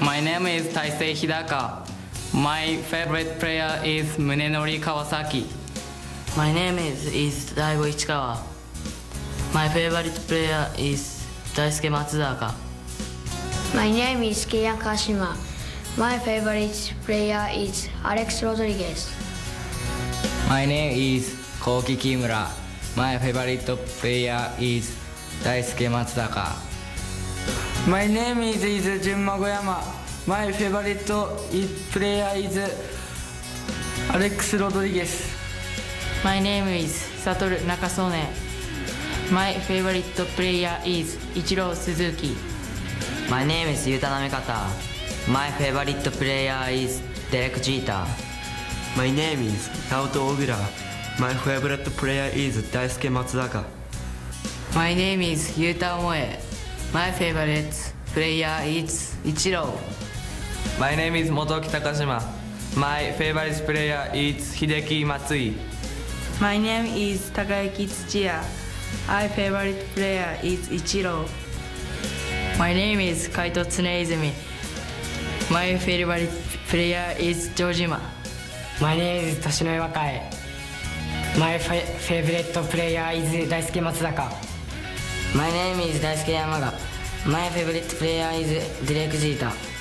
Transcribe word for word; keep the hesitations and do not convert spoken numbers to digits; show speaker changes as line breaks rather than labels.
My name is Taisei Hidaka. My favorite player is Munenori Kawasaki.
My name is, is Daigo Ichikawa. My favorite player is Daisuke Matsuzaka.
My name is Keiya Kashima. My favorite player is Alex Rodriguez.
My name is Koki Kimura. My favorite player is Daisuke Matsuzaka.
My name is, is Jun Magoyama. My favorite player is Alex Rodriguez.
My name is Satoru Nakasone. My favorite player is Ichiro Suzuki.
My name is Yuta Namekata. My favorite player is Derek Jeter.
My name is Naoto Ogura. My favorite player is Daisuke Matsuzaka.
My name is Yuta Omoe. My favorite player is Ichiro.
My name is Motoki Takashima. My favorite player is Hideki Matsui.
My name is Takayuki Tsuchiya. My favorite player is Ichiro.
My name is Kaito Tsuneizumi. My favorite player is Jojima.
My name is Toshinori Wakai. My fa favorite player is Daisuke Matsuzaka.
My name is Daisuke Yamaga. My favorite player is Derek Jeter.